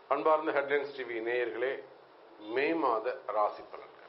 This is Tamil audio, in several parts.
அன்பார்ந்த ஹெட்லைன்ஸ் டிவி நேயர்களே, மே மாத ராசி பலன்கள்.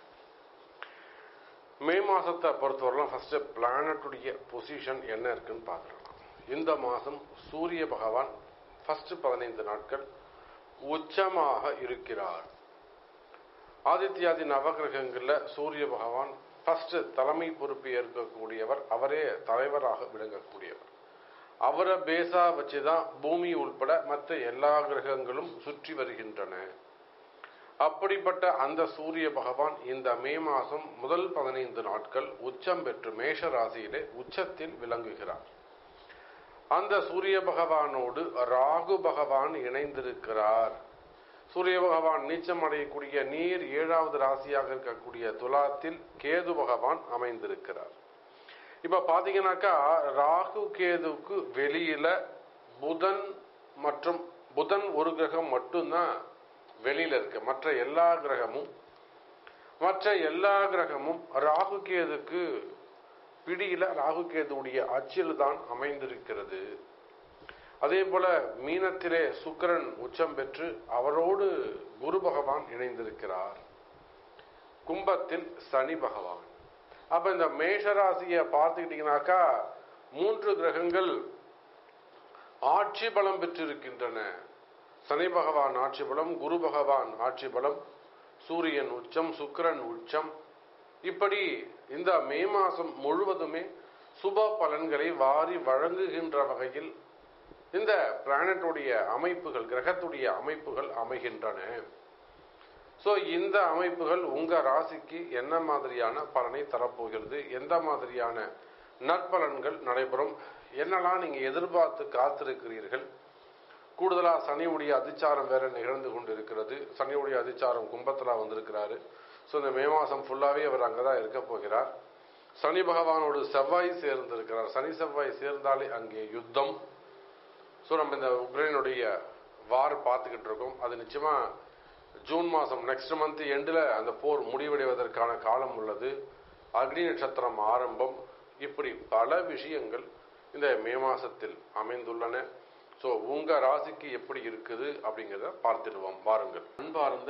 மே மாசத்தை பொறுத்தவரைலாம் ஃபர்ஸ்ட் பிளானட்டுடைய பொசிஷன் என்ன இருக்குன்னு பார்த்துடலாம். இந்த மாதம் சூரிய பகவான் ஃபர்ஸ்ட் 15 நாட்கள் உச்சமாக இருக்கிறார். ஆதித்யாதி நவகிரகங்கள்ல சூரிய பகவான் ஃபர்ஸ்ட் தலைமை பொறுப்பு ஏற்கக்கூடியவர், அவரே தலைவராக விளங்கக்கூடியவர். அவரை பேசா வச்சுதான் பூமி உள்பட மற்ற எல்லா கிரகங்களும் சுற்றி வருகின்றன. அப்படிப்பட்ட அந்த சூரிய பகவான் இந்த மே மாசம் முதல் 15 நாட்கள் உச்சம் பெற்று மேஷ ராசியிலே உச்சத்தில் விளங்குகிறார். அந்த சூரிய பகவானோடு ராகு பகவான் இணைந்திருக்கிறார். சூரிய பகவான் நீச்சம் அடையக்கூடிய நீர் 7வது ராசியாக இருக்கக்கூடிய துலாத்தில் கேது பகவான் அமைந்திருக்கிறார். இப்ப பாத்தீங்கன்னாக்கா ராகு கேதுக்கு வெளியில புதன் ஒரு கிரகம் மட்டும்தான் வெளியில இருக்கு. மற்ற எல்லா கிரகமும் ராகு கேதுக்கு பிடியில ராகு கேதுடைய அச்சில் தான் அமைந்திருக்கிறது. அதே போல மீனத்திலே சுக்கிரன் உச்சம் பெற்று அவரோடு குரு பகவான் இணைந்திருக்கிறார். கும்பத்தில் சனி பகவான். அப்ப இந்த மேஷராசியை பார்த்துக்கிட்டீங்கன்னாக்கா 3 கிரகங்கள் ஆட்சி பலம் பெற்றிருக்கின்றன. சனி பகவான் ஆட்சி பலம், குரு பகவான் ஆட்சி பலம், சூரியன் உச்சம், சுக்கிரன் உச்சம். இப்படி இந்த மே மாசம் முழுவதுமே சுப பலன்களை வாரி வழங்குகின்ற வகையில் இந்த பிளானட்டுடைய அமைப்புகள், கிரகத்துடைய அமைப்புகள் அமைகின்றன. சோ இந்த அமைப்புகள் உங்க ராசிக்கு என்ன மாதிரியான பலனை தரப்போகிறது, எந்த மாதிரியான நற்பலன்கள் நடைபெறும், என்னெல்லாம் நீங்க எதிர்பார்த்து காத்திருக்கிறீர்கள். கூடுதலா சனியுடைய அதிச்சாரம் வேற நிகழ்ந்து கொண்டிருக்கிறது. சனியுடைய அதிச்சாரம் கும்பத்துல வந்திருக்கிறாரு. ஸோ இந்த மே மாசம் ஃபுல்லாவே அவர் அங்கதான் இருக்க போகிறார். சனி பகவானோடு செவ்வாய் சேர்ந்திருக்கிறார். சனி செவ்வாய் சேர்ந்தாலே அங்கே யுத்தம். ஸோ நம்ம இந்த உக்ரைனுடைய வார் பார்த்துக்கிட்டு இருக்கோம். அது நிச்சயமா ஜூன் மாசம் நெக்ஸ்ட் மந்த் எண்டில் அந்த போர் முடிவடைவதற்கான காலம் உள்ளது. அக்னி நட்சத்திரம் ஆரம்பம். இப்படி பல விஷயங்கள் இந்த மே மாசத்தில் அமைந்துள்ளன. ஸோ உங்க ராசிக்கு எப்படி இருக்குது அப்படிங்கிறத பார்த்துடுவோம் வாருங்கள். அன்பார்ந்த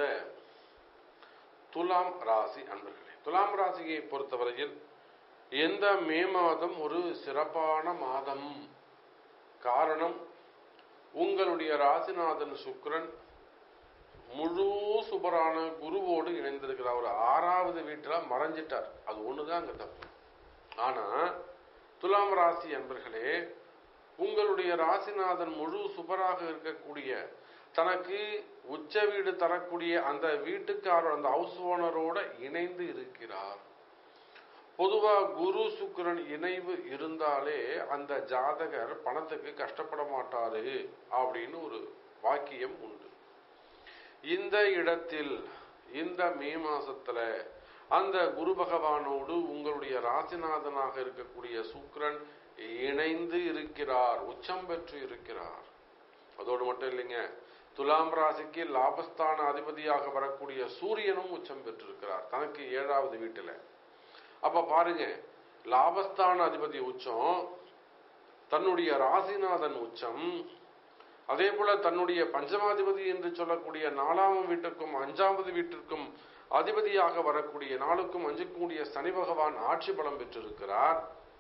துலாம் ராசி அன்பர்களே, துலாம் ராசியை பொறுத்தவரையில் எந்த மே மாதம் ஒரு சிறப்பான மாதம். காரணம், உங்களுடைய ராசிநாதன் சுக்கிரன் முழு சுபரான குருவோடு இணைந்திருக்கிறார். ஒரு 6வது வீட்டுல மறைஞ்சிட்டார். அது ஒண்ணுதான் அங்க தப்பு. ஆனா துலாம் ராசி அன்பர்களே, உங்களுடைய ராசிநாதன் முழு சுபராக இருக்கக்கூடிய, தனக்கு உச்ச வீடு தரக்கூடிய அந்த வீட்டுக்காரர், அந்த ஹவுஸ் ஓனரோட இணைந்து இருக்கிறார். பொதுவா குரு சுக்கிரன் இணைவு இருந்தாலே அந்த ஜாதகர் பணத்துக்கு கஷ்டப்பட மாட்டாரு அப்படின்னு ஒரு வாக்கியம் உண்டு. இந்த இடத்தில் இந்த மே மாசத்துல அந்த குரு பகவானோடு உங்களுடைய ராசிநாதனாக இருக்கக்கூடிய சுக்கிரன் இணைந்து இருக்கிறார், உச்சம் பெற்று இருக்கிறார். அதோடு மட்டும் இல்லைங்க, துலாம் ராசிக்கு லாபஸ்தான அதிபதியாக வரக்கூடிய சூரியனும் உச்சம் பெற்றிருக்கிறார் தனக்கு 7வது வீட்டுல. அப்ப பாருங்க, லாபஸ்தான அதிபதி உச்சம், தன்னுடைய ராசிநாதன் உச்சம், அதே போல தன்னுடைய பஞ்சமாதிபதி என்று சொல்லக்கூடிய 4ஆம் வீட்டிற்கும் 5வது வீட்டிற்கும் அதிபதியாக வரக்கூடிய, 4க்கும் 5க்கும் சனி பகவான் ஆட்சி பலம் பெற்றிருக்கிறார்.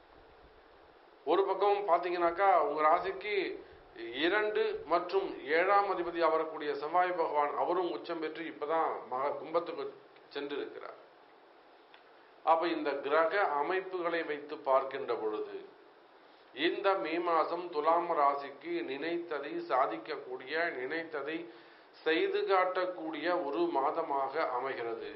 ஒரு பக்கம் பாத்தீங்கன்னாக்கா உங்க ராசிக்கு 2 மற்றும் 7ஆம் அதிபதியாக வரக்கூடிய செவ்வாய் பகவான் அவரும் உச்சம் பெற்று இப்பதான் கும்பத்துக்கு சென்றிருக்கிறார். அப்ப இந்த கிரக அமைப்புகளை வைத்து பார்க்கின்ற பொழுது இந்த மே மாதம் துலாம் ராசிக்கு நினைத்ததை சாதிக்கக்கூடிய, நினைத்ததை செய்து காட்டக்கூடிய ஒரு மாதமாக அமைகிறது.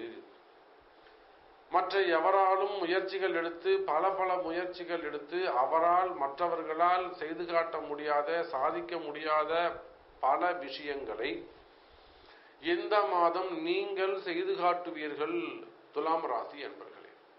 மற்ற எவராலும் முயற்சிகள் எடுத்து பல முயற்சிகள் எடுத்து அவரால் மற்றவர்களால் செய்து காட்ட முடியாத, சாதிக்க முடியாத பல விஷயங்களை இந்த மாதம் நீங்கள் செய்து காட்டுவீர்கள் துலாம் ராசி என்பர்களே.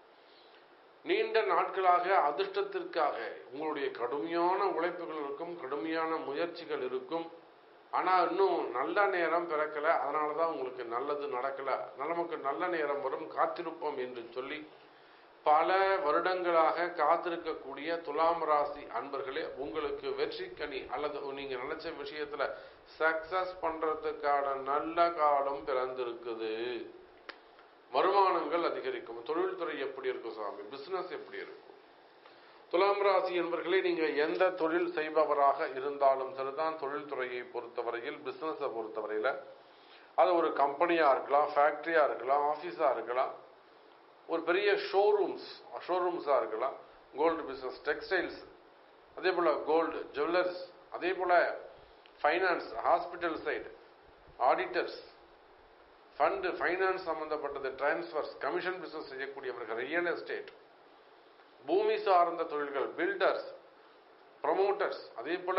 நீண்ட நாட்களாக அதிர்ஷ்டத்திற்காக உங்களுடைய கடுமையான உழைப்புகள் இருக்கும், கடுமையான முயற்சிகள் இருக்கும். ஆனா இன்னும் நல்ல நேரம் பிறக்கல, அதனாலதான் உங்களுக்கு நல்லது நடக்கல, நமக்கு நல்ல நேரம் வரும், காத்திருப்போம் என்று சொல்லி பல வருடங்களாக காத்திருக்கக்கூடிய துலாம் ராசி அன்பர்களே, உங்களுக்கு வெற்றி கனி அல்லது நீங்க நினைச்ச விஷயத்துல சக்சஸ் பண்றதுக்கான நல்ல காலம் பிறந்திருக்குது. வருமானங்கள் அதிகரிக்கும். தொழில்துறை எப்படி இருக்கும் சாமி? பிசினஸ் எப்படி இருக்கும்? துலாம் ராசி என்பர்களே, நீங்க எந்த தொழில் செய்பவராக இருந்தாலும் சரிதான், தொழில்துறையை பொறுத்தவரையில், பிசினஸை பொறுத்தவரையில அது ஒரு கம்பெனியா இருக்கலாம், ஃபேக்டரியா இருக்கலாம், ஆபீஸா இருக்கலாம், ஒரு பெரிய ஷோரூம்ஸா இருக்கலாம், கோல்டு பிசினஸ், டெக்ஸ்டைல்ஸ், அதே போல கோல்டு ஜுவல்லர்ஸ், அதே போல finance, hospital side, auditors, fund finance சம்பந்தப்பட்டது, டிரான்ஸ்பர்ஸ், கமிஷன் பிசினஸ் செய்யக்கூடியவர்கள், ரியல் எஸ்டேட், பூமி சார்ந்த தொழில்கள், பில்டர்ஸ், ப்ரமோட்டர்ஸ், அதே போல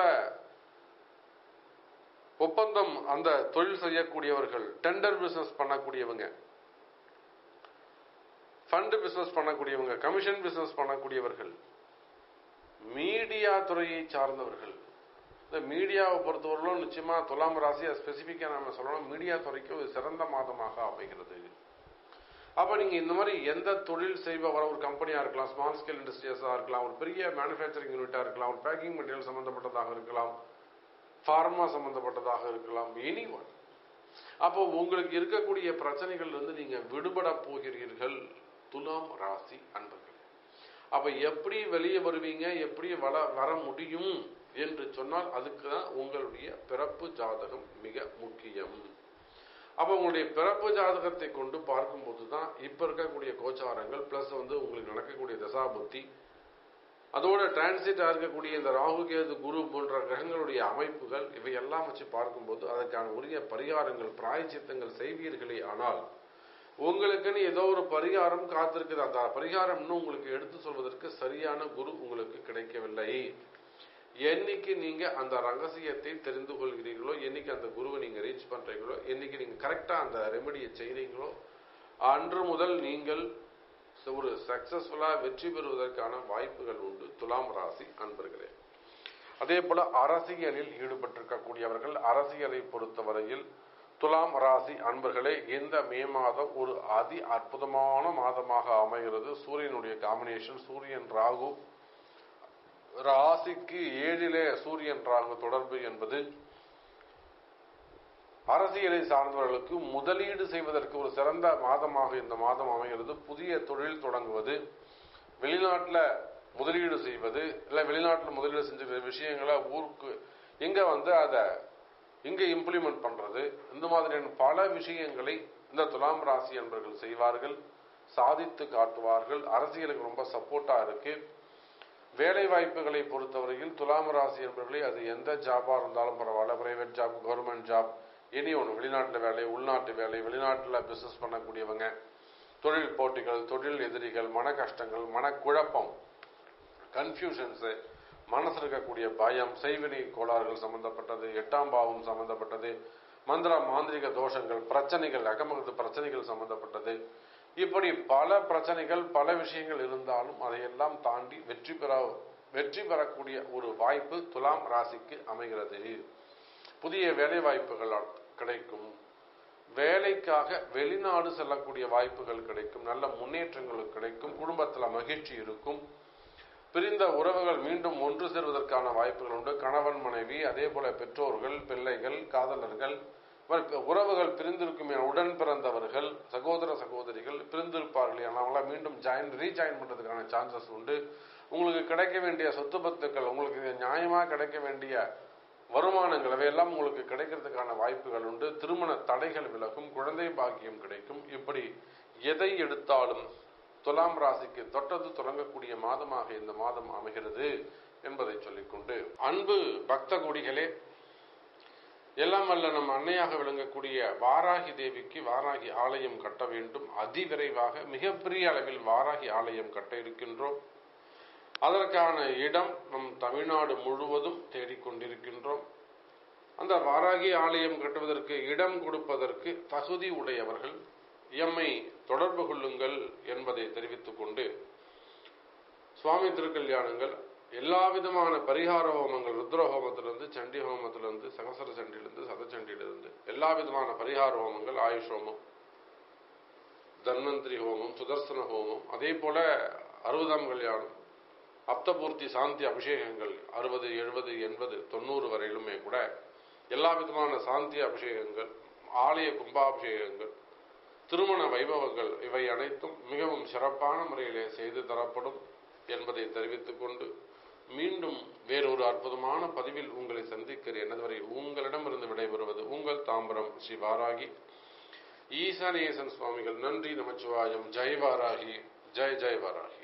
ஒப்பந்தம் அந்த தொழில் செய்யக்கூடியவர்கள், டெண்டர் பிசினஸ் பண்ணக்கூடியவங்க, ஃபண்ட் பிசினஸ் பண்ணக்கூடியவங்க, கமிஷன் பிசினஸ் பண்ணக்கூடியவர்கள், மீடியா துறையை சார்ந்தவர்கள். இந்த மீடியாவை பொறுத்தவரையிலும் நிச்சயமா துலாம் ராசியை ஸ்பெசிபிக்கா நாம சொல்லணும், மீடியா துறைக்கு ஒரு சிறந்த மாதமாக அமைகிறது. அப்ப நீங்க இந்த மாதிரி எந்த தொழில் செய்பவர, ஒரு கம்பெனியா இருக்கலாம், ஸ்மால் ஸ்கேல் இண்டஸ்ட்ரியஸா இருக்கலாம், ஒரு பெரிய மேனுஃபேக்சரிங் யூனிட்டா இருக்கலாம், ஒரு பேக்கிங் மெட்டீரியல் சம்பந்தப்பட்டதாக இருக்கலாம், ஃபார்மா சம்பந்தப்பட்டதாக இருக்கலாம், எனிவன். அப்போ உங்களுக்கு இருக்கக்கூடிய பிரச்சனைகள் இருந்து நீங்க விடுபட போகிறீர்கள் துலாம் ராசி அன்பர்கள். அப்ப எப்படி வெளியே வருவீங்க, எப்படி வர முடியும் என்று சொன்னால் அதுக்கு தான் உங்களுடைய பிறப்பு ஜாதகம் மிக முக்கியம். அப்ப உங்களுடைய பிறப்பு ஜாதகத்தை கொண்டு பார்க்கும்போது தான் இப்ப இருக்கக்கூடிய கோச்சாரங்கள் பிளஸ் உங்களுக்கு நடக்கக்கூடிய தசாபுத்தி, அதோட டிரான்சிட்டா இருக்கக்கூடிய இந்த ராகு கேது குரு போன்ற கிரகங்களுடைய அமைப்புகள், இவையெல்லாம் வச்சு பார்க்கும்போது அதற்கான உரிய பரிகாரங்கள், பிராயச்சித்தங்கள் செய்வீர்களே ஆனால் உங்களுக்குன்னு ஏதோ ஒரு பரிகாரம் காத்திருக்குது. அந்த பரிகாரம் இன்னும் உங்களுக்கு எடுத்து சொல்வதற்கு சரியான குரு உங்களுக்கு கிடைக்கவில்லை. என்னைக்கு நீங்க அந்த ரகசியத்தை தெரிந்து கொள்கிறீர்களோ, என்னைக்கு அந்த குருவை நீங்க ரீச் பண்றீங்களோ, என்னைக்கு நீங்க கரெக்டா அந்த ரெமெடியை செய்றீங்களோ, அன்று முதல் நீங்கள் ஒரு சக்சஸ்ஃபுல்லா வெற்றி பெறுவதற்கான வாய்ப்புகள் உண்டு துலாம் ராசி அன்பர்களே. அதே போல அரசியலில் ஈடுபட்டிருக்கக்கூடியவர்கள், அரசியலை பொறுத்தவரையில் துலாம் ராசி அன்பர்களே, இந்த மே மாதம் ஒரு அதி அற்புதமான மாதமாக அமைகிறது. சூரியனுடைய காம்பினேஷன், சூரியன் ராகு, ராசிக்கு 7லே சூரியன் ராகு தொடர்பு என்பது அரசியலை சார்ந்தவர்களுக்கு முதலீடு செய்வதற்கு ஒரு சிறந்த மாதமாக இந்த மாதம் அமைகிறது. புதிய தொழில் தொடங்குவது, வெளிநாட்டுல முதலீடு செய்வது, இல்ல வெளிநாட்டுல முதலீடு செஞ்ச விஷயங்களை ஊருக்கு இங்க அதை இங்க இம்ப்ளிமெண்ட் பண்றது, இந்த மாதிரியான பல விஷயங்களை இந்த துலாம் ராசி என்பவர்கள் செய்வார்கள், சாதித்து காட்டுவார்கள். அரசியலுக்கு ரொம்ப சப்போர்ட்டா இருக்கு. வேலை வாய்ப்புகளை பொறுத்தவரையில் துலாம் ராசி என்பவர்களே, அது எந்த ஜாபா இருந்தாலும் பரவாயில்ல, பிரைவேட் ஜாப், கவர்மெண்ட் ஜாப், இனி ஒன்று, வெளிநாட்டு வேலை, உள்நாட்டு வேலை, வெளிநாட்டில் பிசினஸ் பண்ணக்கூடியவங்க, தொழில் போட்டிகள், தொழில் எதிரிகள், மன கஷ்டங்கள், மனக்குழப்பம், கன்ஃபியூஷன்ஸ், மனசு இருக்கக்கூடிய பயம், செய்வினை கோளாறுகள் சம்பந்தப்பட்டது, 8ஆம் பாவம் சம்பந்தப்பட்டது, மந்திர மாந்திரிக தோஷங்கள், பிரச்சனைகள், அகமகத்து பிரச்சனைகள் சம்பந்தப்பட்டது, இப்படி பல பிரச்சனைகள், பல விஷயங்கள் இருந்தாலும் அதையெல்லாம் தாண்டி வெற்றி பெறக்கூடிய ஒரு வாய்ப்பு துலாம் ராசிக்கு அமைகிறது. புதிய வேலை வாய்ப்புகள் கிடைக்கும், வேலைக்காக வெளிநாடு செல்லக்கூடிய வாய்ப்புகள் கிடைக்கும், நல்ல முன்னேற்றங்கள் கிடைக்கும், குடும்பத்துல மகிழ்ச்சி இருக்கும், பிரிந்த உறவுகள் மீண்டும் ஒன்று சேர்வதற்கான வாய்ப்புகள் உண்டு. கணவன் மனைவி, அதே போல பெற்றோர்கள், பிள்ளைகள், காதலர்கள், உறவுகள் பிரிந்திருக்கும் உடன் பிறந்தவர்கள், சகோதர சகோதரிகள் பிரிந்திருப்பார்கள், அவங்களாம் மீண்டும் ரீஜாயின் பண்றதுக்கான சான்சஸ் உண்டு. உங்களுக்கு கிடைக்க வேண்டிய சொத்து பத்துக்கள், உங்களுக்கு நியாயமா கிடைக்க வேண்டிய வருமானங்கள் அவையெல்லாம் உங்களுக்கு கிடைக்கிறதுக்கான வாய்ப்புகள் உண்டு. திருமண தடைகள் விலகும், குழந்தை பாக்கியம் கிடைக்கும். இப்படி எதை எடுத்தாலும் துலாம் ராசிக்கு தொட்டது தொடங்கக்கூடிய மாதமாக இந்த மாதம் அமைகிறது என்பதை சொல்லிக்கொண்டு, அன்பு பக்த கோடிகளே, எல்லாம் வல்ல நம் அன்னையாக விளங்கக்கூடிய வாராகி தேவிக்கு வாராகி ஆலயம் கட்ட வேண்டும். அதிவிரைவாக மிகப்பெரிய அளவில் வாராகி ஆலயம் கட்ட இருக்கின்றோம். அதற்கான இடம் நம் தமிழ்நாடு முழுவதும் தேடிக்கொண்டிருக்கின்றோம். அந்த வாராகி ஆலயம் கட்டுவதற்கு, இடம் கொடுப்பதற்கு தகுதி உடையவர்கள் எம்மை தொடர்பு கொள்ளுங்கள் என்பதை தெரிவித்துக் கொண்டு, சுவாமி திருக்கல்யாணங்கள், எல்லா விதமான பரிகார ஹோமங்கள், ருத்ர ஹோமத்திலிருந்து, சண்டி ஹோமத்திலிருந்து, சகசர சண்டியிலிருந்து, சதச்சண்டியிலிருந்து எல்லா விதமான பரிகார ஹோமங்கள், ஆயுஷ் ஹோமம், தன்வந்திரி ஹோமம், சுதர்சன ஹோமம், அதே போல 60ஆம் கல்யாணம், அப்தபூர்த்தி சாந்தி அபிஷேகங்கள் 60, 70, 80, 90 வரையிலுமே கூட எல்லா விதமான சாந்தி அபிஷேகங்கள், ஆலய கும்பாபிஷேகங்கள், திருமண வைபவங்கள் இவை அனைத்தும் மிகவும் சிறப்பான முறையிலே செய்து தரப்படும் என்பதை தெரிவித்துக் கொண்டு மீண்டும் வேறொரு அற்புதமான பதிவில் உங்களை சந்திக்கிறேன். அதுவரை உங்களிடமிருந்து விடைபெறுவது உங்கள் தாம்பரம் ஸ்ரீ வாராகி ஈசானேசன் சுவாமிகள். நன்றி, நமச்சிவாயம். ஜெய் வாராகி, ஜெய் ஜெய் வாராகி.